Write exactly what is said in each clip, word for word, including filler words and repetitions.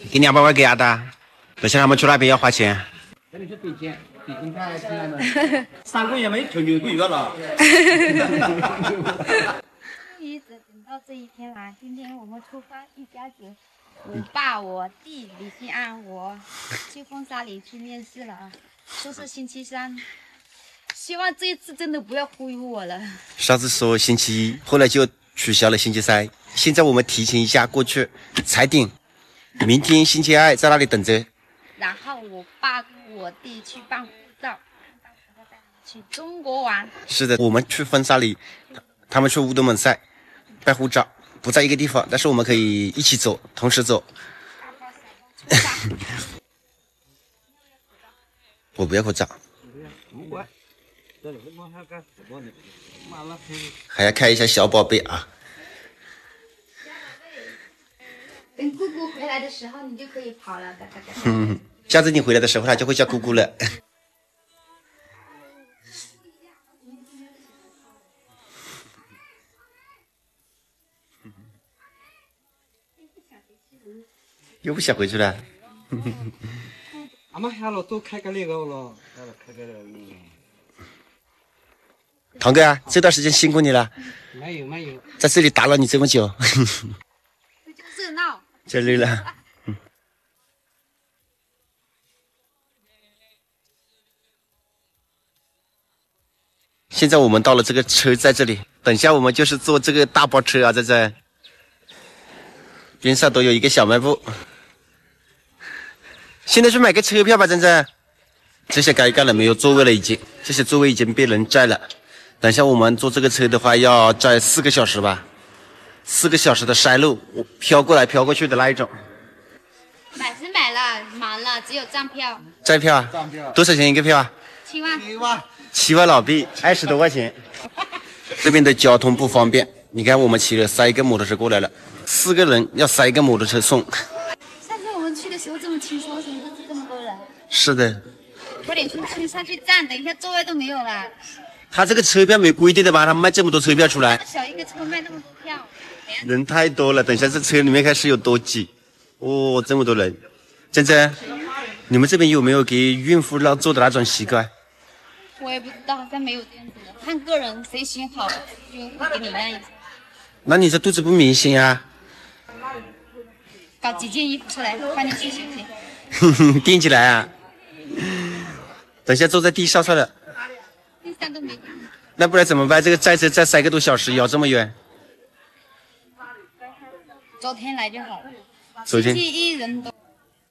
给两百块给阿达，等下他们去那边要花钱。 那你去北京，北京太平安了，三个月没求九个月了。 终于等到这一天了，今天我们出发，一家子，我爸、我弟李新安，我去风沙里去面试了啊，都是星期三。希望这一次真的不要忽悠我了。 上次说星期一，后来就取消了星期三，现在我们提前一下过去踩点，明天星期二在那里等着。 然后我爸跟我弟去办护照，到时候带他们去中国玩。 是的，我们去风沙里，他们去乌德蒙塞办护照，不在一个地方，但是我们可以一起走，同时走。我不要口罩。还要看一下小宝贝啊！ 等姑姑回来的时候，你就可以跑了。 嗯，下次你回来的时候，他就会叫姑姑了。又不想回去了。 俺们下了都开个那个了，开个。 堂哥啊，这段时间辛苦你了。 没有没有， 在这里打扰你这么久。 这就热闹。 真累了。嗯。现在我们到了这个车在这里，等下我们就是坐这个大包车啊，在这边上都有一个小卖部。现在去买个车票吧，珍珍。这些该干了没有座位了，已经，这些座位已经被人占了。等下我们坐这个车的话，要载四个小时吧，四个小时的山路，我飘过来飘过去的那一种。 买是买了，满了，只有站票。 站票啊？ 站票多少钱一个票啊？ 七万。 七万。 七万老币，二十多块钱。这边的交通不方便，你看我们骑了三个摩托车过来了，四个人要三个摩托车送。 上次我们去的时候这么轻松，现在是这么多人。 是的。 快点出去上去站，等一下座位都没有了。 他这个车票没规定的吧？他卖这么多车票出来， 小一个车卖那么多票， 人太多了。等一下这车里面看是有多挤，哦，这么多人。珍珍，你们这边有没有给孕妇让座的那种习惯？ 我也不知道，好像没有这样子的，看个人谁选好就会给你让一下。 那你这肚子不明显啊？ 搞几件衣服出来放进去行不行？ 垫起来啊？等下坐在地上算了。 地上都没。 那不然怎么办？这个载车载三个多小时，要这么远。 昨天来就好了。 昨天。 星期一人多。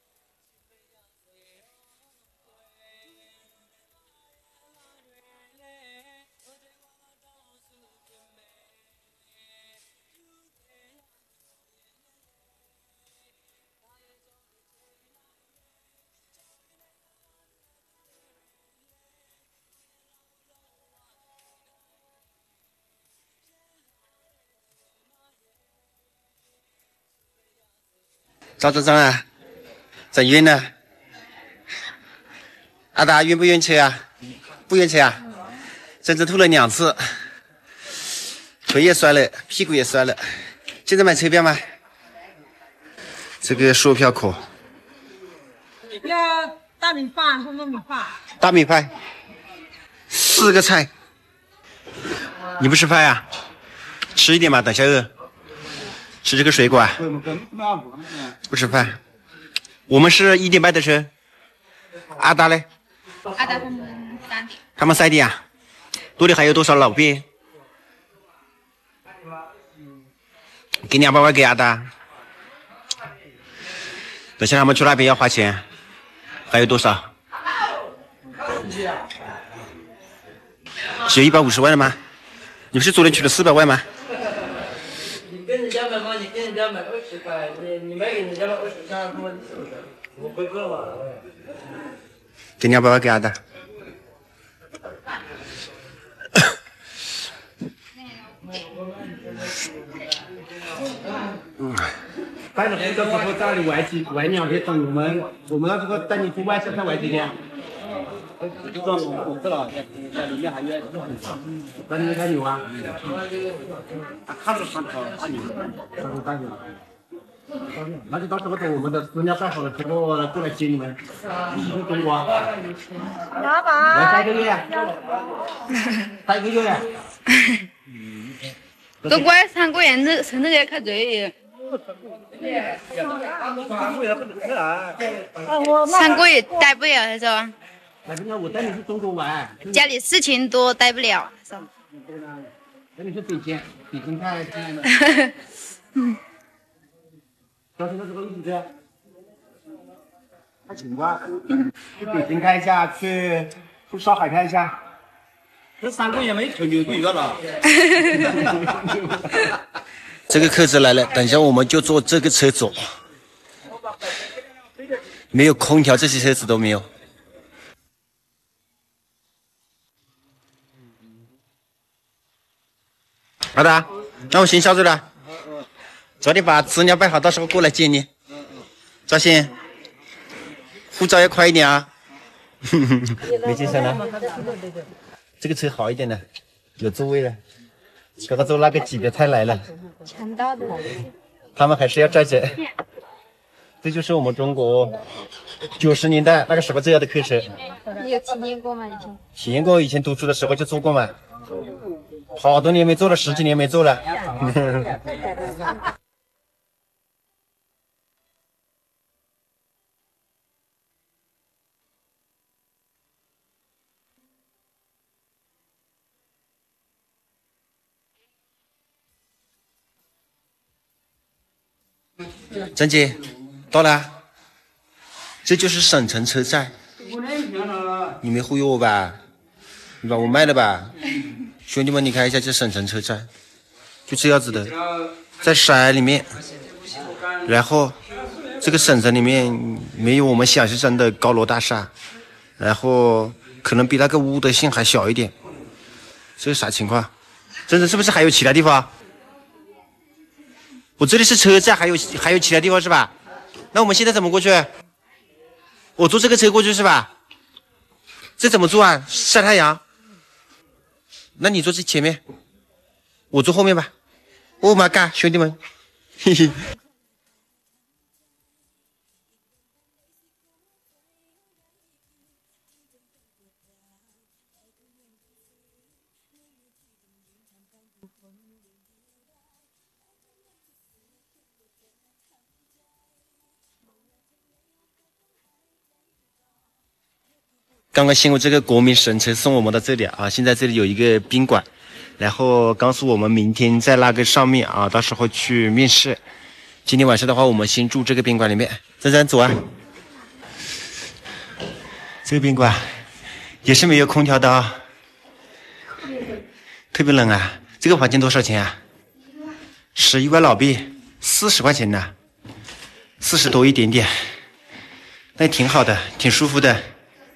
张张张啊，整晕了。阿达晕不晕车啊？不晕车啊？珍珍吐了两次，腿也摔了，屁股也摔了。现在买车票吗？这个售票口。 要大米饭或糯米饭？ 大米饭，四个菜。你不吃饭呀、啊？吃一点吧，等下饿。吃这个水果啊？不吃饭。我们是一点半的车。阿达嘞？ 阿达他们三点。 他们三点啊？多的还有多少老币？给两百块给阿达。等下他们去那边要花钱，还有多少？只有一百五十万了吗？你不是昨天取了四百万吗？ 你跟人家买嘛，你跟人家买二十块，你你卖给人家了二十块，他们我回个了。 给两百万给阿达。 嗯，带着回家之后家里玩几玩两天，等我们我们那这个带你去外县再玩几天。就这种笼子了，在里面还有那你们看牛啊？啊，看着看着大牛，看着大牛。 那就到时候等我们的资料办好了之后过来接你们。一起去中国。 老板。 来三个月。三个月呀。 中国三个月那是那个开嘴。三个月待不了，是吧？ 那个我带你去中国玩。 家里事情多，待不了，是吧？ 带你去北京，北京看看的。 嗯。 高兴的时候一起去。看情况，去北京看一下，去去上海看一下。这三个月没成就不一个了。 这个客子来了，等一下我们就坐这个车走。没有空调，这些车子都没有。老大，那我先下去了。早点把资料办好，到时候过来接你。赵鑫，护照要快一点啊！没精神了。这个车好一点的，有座位了。刚刚坐那个级别太来了。 强盗的。 他们还是要站着。这就是我们中国九十年代那个时候这样的客车。 你有体验过吗？以前？ 体验过，以前读书的时候就坐过嘛。好多年没坐了，十几年没坐了。张姐，到了，这就是省城车站。你没忽悠我吧？你把我卖了吧？兄弟们，你看一下这省城车站，就这样子的，在山里面，然后这个省城里面没有我们想象中的高楼大厦，然后可能比那个乌德县还小一点。这是啥情况？真的是不是还有其他地方？我这里是车站，还有还有其他地方是吧？那我们现在怎么过去？我坐这个车过去是吧？这怎么坐啊？晒太阳？那你坐这前面，我坐后面吧。Oh my god， 兄弟们，嘿嘿。刚刚新闻这个国民神车送我们到这里啊，现在这里有一个宾馆，然后告诉我们明天在那个上面啊，到时候去面试。今天晚上的话，我们先住这个宾馆里面。珊珊，走啊！这个宾馆也是没有空调的啊，特别冷啊。这个房间多少钱啊？十一万老币，四十块钱呢，四十多一点点，那也挺好的，挺舒服的。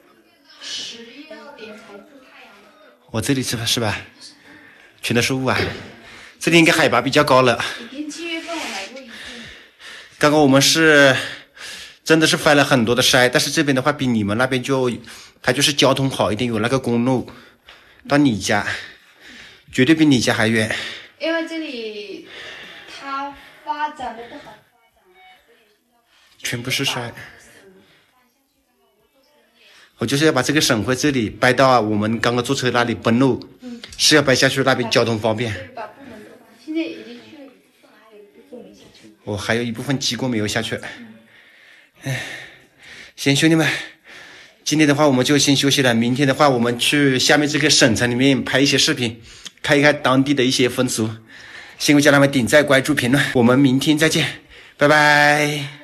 我这里是吧是吧？全都是雾啊！这里应该海拔比较高了。 七月份我来过一次。 刚刚我们是真的是翻了很多的山，但是这边的话比你们那边就它就是交通好一点，有那个公路到你家，绝对比你家还远。 因为这里它发展的不好， 全部是山。我就是要把这个省会这里掰到啊，我们刚刚坐车那里奔路，嗯、是要掰下去，那边交通方便。 现在已经去了一部分，还有一部分没下去。 我、哦、还有一部分机构没有下去。哎，行，兄弟们，今天的话我们就先休息了。明天的话，我们去下面这个省城里面拍一些视频，看一看当地的一些风俗。先为家人们点赞、关注、评论，我们明天再见，拜拜。